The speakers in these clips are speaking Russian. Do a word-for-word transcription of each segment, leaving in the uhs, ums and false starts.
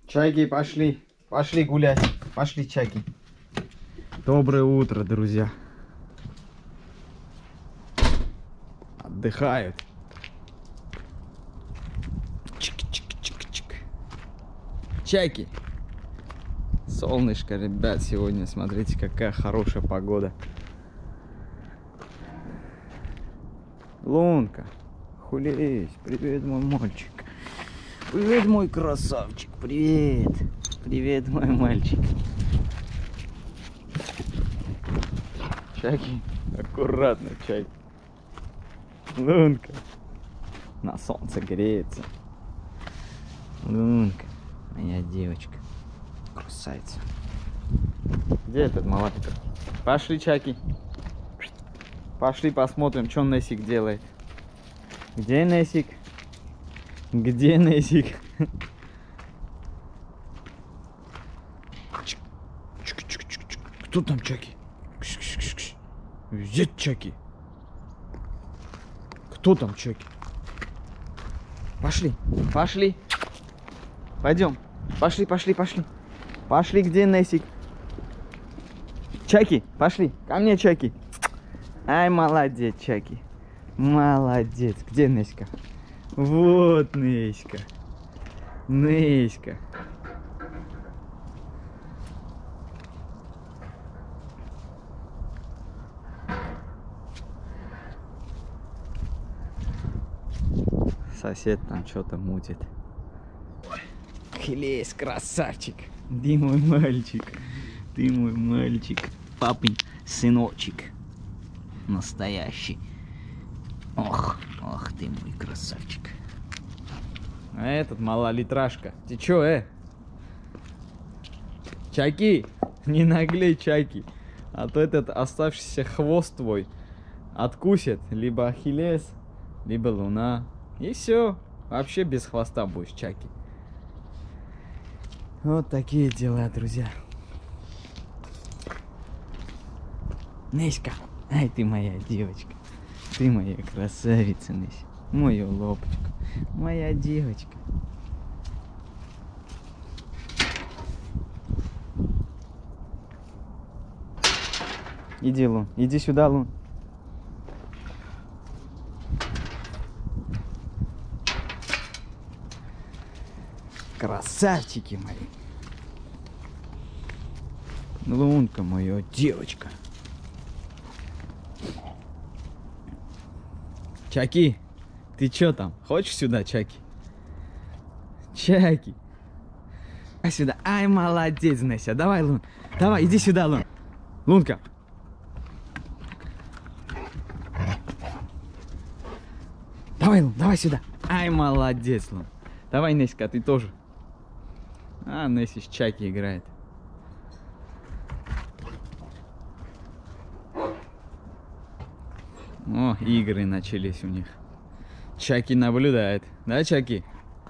Чайки, пошли. Пошли гулять. Пошли, чайки. Доброе утро, друзья. Отдыхают. Чик-чик-чик-чик. Чайки. Солнышко, ребят, сегодня. Смотрите, какая хорошая погода. Лунка. Хулись. Привет, мой мальчик. Привет, мой красавчик. Привет. Привет, мой мальчик. Чайки. Аккуратно, чайки. Лунка. На солнце греется. Лунка. Моя девочка. Красавица. Где этот малатик? Пошли, чайки. Пошли посмотрим, что Несик делает. Где Несик? Где Несик? Кто там, чайки? Где чайки? Кто там, чайки? Пошли, пошли. Пойдем. Пошли, пошли, пошли. Пошли, где Несик? Чайки, пошли. Ко мне, чайки. Ай, молодец, чайки. Молодец. Где Неська? Вот Неська. Неська. Сосед там что-то мутит. Хилесь, красавчик. Ты мой мальчик. Ты мой мальчик. Папин сыночек. Настоящий. Ох, ох ты мой красавчик. А этот малолитражка. Ты чё, э? Чайки, не наглей, чайки. А то этот оставшийся хвост твой откусит либо Ахиллес, либо Луна. И все. Вообще без хвоста будешь, чайки. Вот такие дела, друзья. Неська, ай ты моя девочка. Ты моя красавица, Неся. Мою лопочку. Моя девочка. Иди, Лун. Иди сюда, Лун. Красавчики мои. Лунка моя девочка. Чаки, ты чё там? Хочешь сюда, Чаки? Чаки. А сюда. Ай, молодец, Неся. Давай, Лун. Давай, иди сюда, Лун. Лунка. Давай, Лун, давай сюда. Ай, молодец, Лун. Давай, Неська, ты тоже. А, Неся с Чаки играет. О, игры начались у них. Чаки наблюдает. Да, Чаки?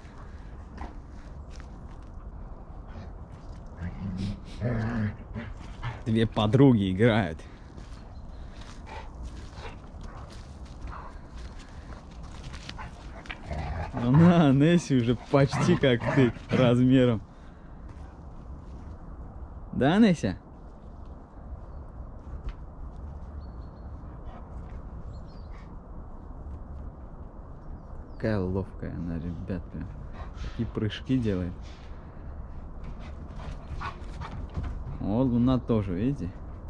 Две подруги играют. Она, Несси уже почти как ты размером. Да, Неся? Какая ловкая она, ребят, прям. Такие прыжки делает. О, Луна тоже, видите?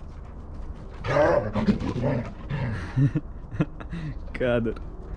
Кадр.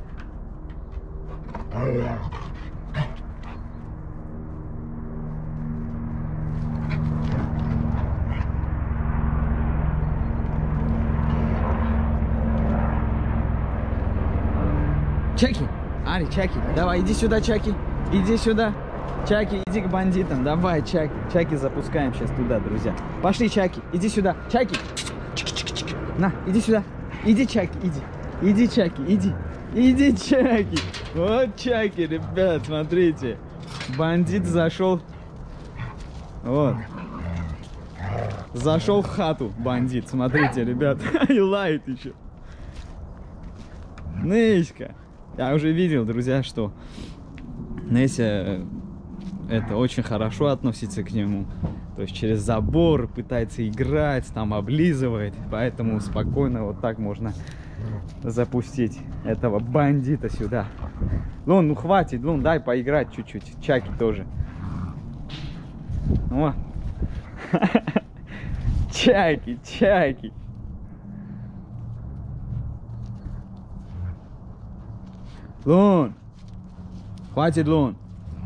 Чаки, Ари, Чаки, давай, иди сюда, Чаки, иди сюда. Чаки, иди к бандитам, давай, Чаки. Чаки запускаем сейчас туда, друзья. Пошли, Чаки, иди сюда. Чаки, на, иди сюда. Иди, Чаки, иди. Иди, Чаки, иди. Иди, Чаки. Вот Чаки, ребят, смотрите. Бандит зашел. Вот. Зашел в хату бандит, смотрите, ребят. И лает еще. Неська. Я уже видел, друзья, что Неся это очень хорошо относится к нему. То есть через забор пытается играть, там облизывает. Поэтому спокойно вот так можно запустить этого бандита сюда. Лун, ну хватит, Лун, дай поиграть чуть-чуть. Чаки тоже. О. Чаки, чаки. Лун. Хватит, Лун.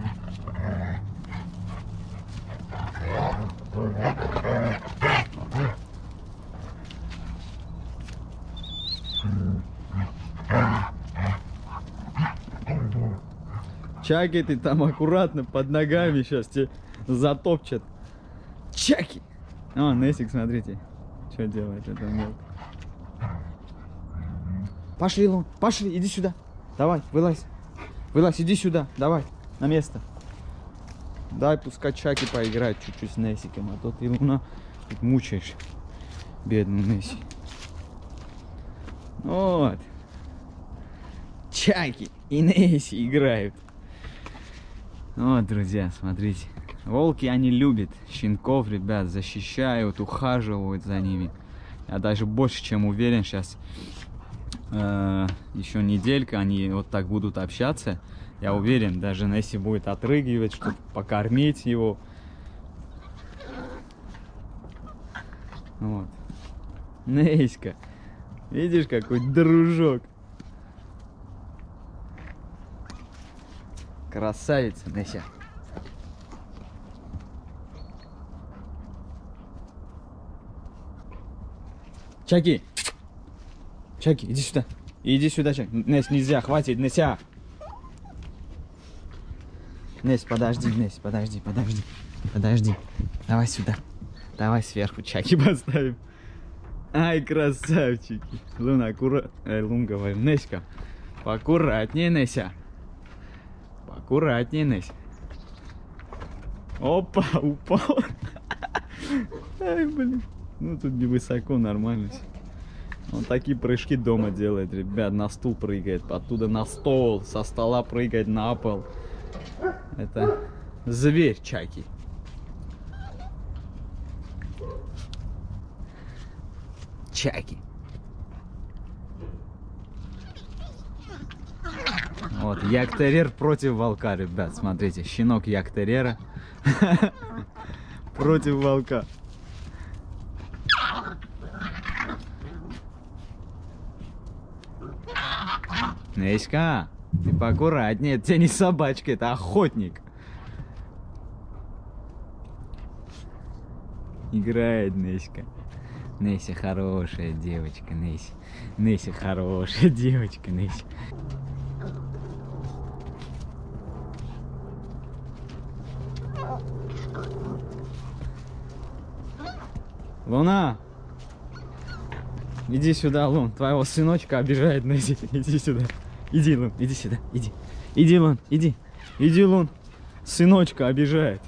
Чаки, ты там аккуратно под ногами сейчас тебе затопчат. Чаки! О, Несик, смотрите, что делает это мелко. Пошли, Лун, пошли, иди сюда. Давай, вылазь. Вылазь, иди сюда, давай, на место. Дай пускай Чаки поиграть чуть-чуть с Несиком, а то ты, Луна, тут мучаешь бедную Неси. Вот. Чаки и Неси играют. Вот, друзья, смотрите. Волки, они любят щенков, ребят, защищают, ухаживают за ними. Я даже больше чем уверен, сейчас э, еще неделька, они вот так будут общаться. Я уверен, даже Неси будет отрыгивать, чтобы покормить его. Вот. Неська, видишь, какой дружок. Красавица, Неся. Чаки! Чаки, иди сюда. Иди сюда, Чаки. Несь, нельзя, хватит, Неся. Несь, подожди, Несь, подожди, подожди. Подожди. Давай сюда. Давай сверху Чаки поставим. Ай, красавчики. Лун, аккуратно. Э, Лун, говорим, Неська. Поаккуратнее, Неся. Аккуратнее, Несь. Опа, упал. Ай, блин. Ну, тут невысоко, нормально. Он такие прыжки дома делает, ребят. На стул прыгает, оттуда на стол, со стола прыгает на пол. Это зверь Чаки. Чаки. Вот, Як-терьер против волка, ребят. Смотрите, щенок Як-терьера против волка. Неська, ты поаккуратнее. Это не собачка, это охотник. Играет Неська. Неся хорошая девочка, Неся. Неся хорошая девочка, Неся. Луна! Иди сюда, Лун. Твоего сыночка обижает Неси. Иди сюда. Иди, Лун, иди сюда. Иди. Иди, Лун, иди. Иди, Лун. Сыночка обижает.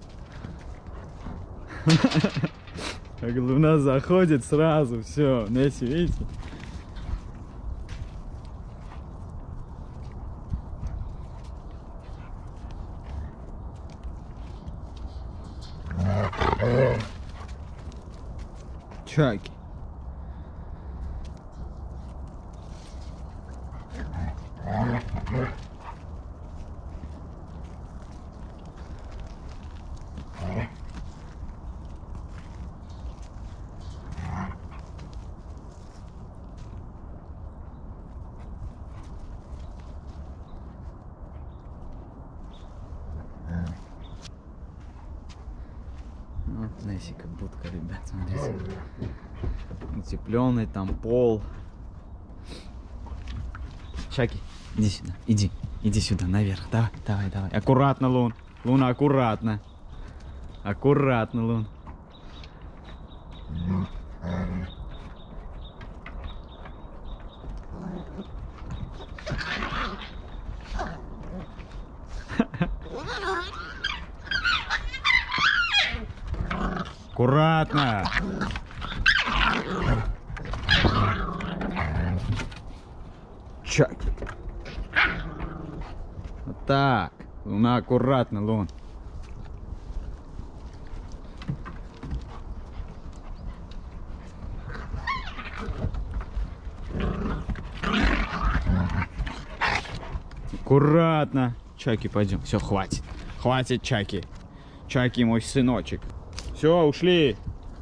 Как Луна заходит сразу. Все, Неси, видите? Чаки. Вот Несика будка, ребят, смотрите. Утепленный там пол. Чаки, иди сюда, иди, иди сюда, наверх, давай, давай, давай. Аккуратно, Лун, Луна, аккуратно. Аккуратно, Лун. Аккуратно. Чаки. Вот так. Луна, аккуратно, Лун. Аккуратно. Чаки, пойдем. Все, хватит. Хватит, Чаки. Чаки, мой сыночек. Все, ушли.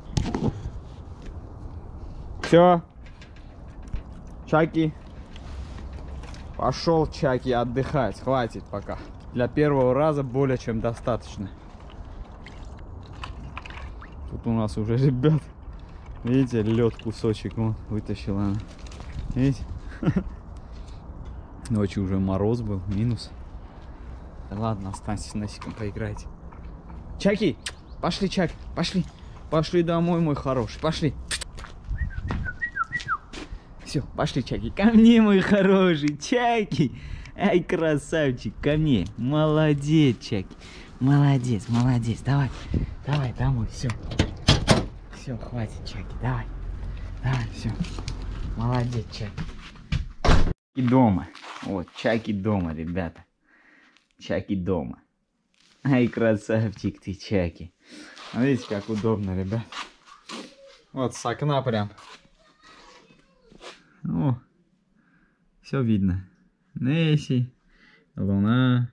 Все. Чаки. Пошел, Чаки, отдыхать. Хватит пока. Для первого раза более чем достаточно. Тут у нас уже, ребят, видите, лед кусочек вон вытащила она. Видите? Ночью уже мороз был, минус. Да ладно, останьтесь с Несиком, поиграйте. Чаки, пошли, Чак, пошли. Пошли домой, мой хороший, пошли. Все, пошли, Чаки. Ко мне, мой хороший, Чаки. Ай, красавчик, ко мне. Молодец, Чаки. Молодец, молодец. Давай, давай, домой, все. Все, хватит, Чаки, давай. Давай, все. Молодец, Чаки. И дома. Вот, Чаки дома, ребята. Чаки дома. Ай, красавчик ты, Чаки. Видите, как удобно, ребят. Вот с окна прям. О, все видно. Несси, луна.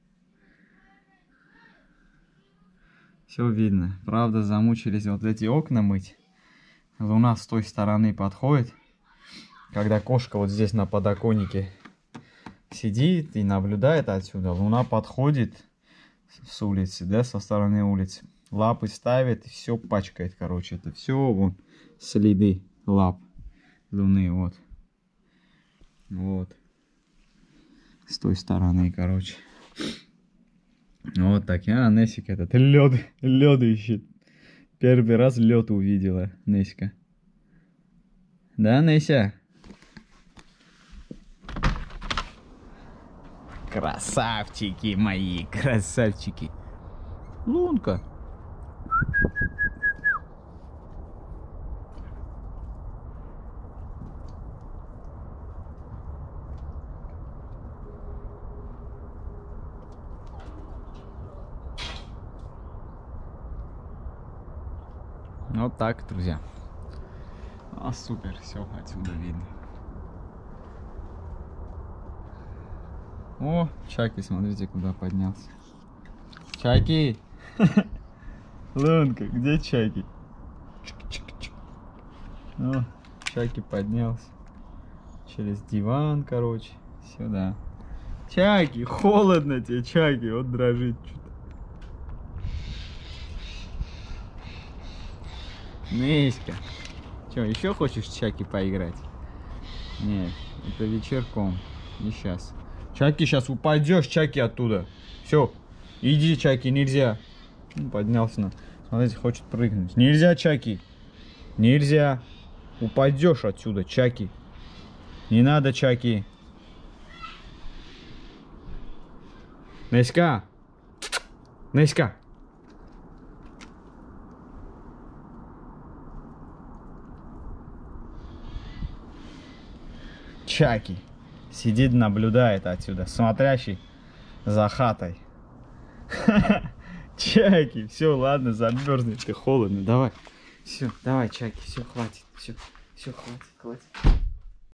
Все видно. Правда, замучились вот эти окна мыть. Луна с той стороны подходит. Когда кошка вот здесь на подоконнике сидит и наблюдает отсюда, луна подходит с улицы, да, со стороны улицы. Лапы ставит и все пачкает, короче. Это все вон следы лап луны, вот. Вот. С той стороны, короче. Вот так. А, Несик этот лед, лед ищет. Первый раз лед увидела Неська. Да, Неся? Красавчики мои, красавчики. Лунка. Вот так, друзья. А, супер, все отсюда видно. О, Чаки, смотрите, куда поднялся. Чаки! Лунка, где Чаки? О, Чаки поднялся. Через диван, короче, сюда. Чаки, холодно тебе, Чаки, вот дрожит что-то. Неська, что, еще хочешь Чаки поиграть? Нет, это вечерком, не сейчас. Чаки, сейчас упадешь, Чаки, оттуда. Все, иди, Чаки, нельзя. Поднялся на... Смотрите, хочет прыгнуть. Нельзя, Чаки. Нельзя. Упадешь отсюда, Чаки. Не надо, Чаки. Неська. Неська. Чаки. Сидит, наблюдает отсюда, смотрящий за хатой. Чаки, все, ладно, замерзнет, ты холодно, давай. Все, давай, Чаки, все, хватит, все, все, хватит, хватит.